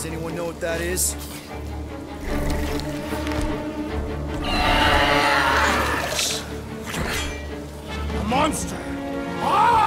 Does anyone know what that is? A monster! Ah!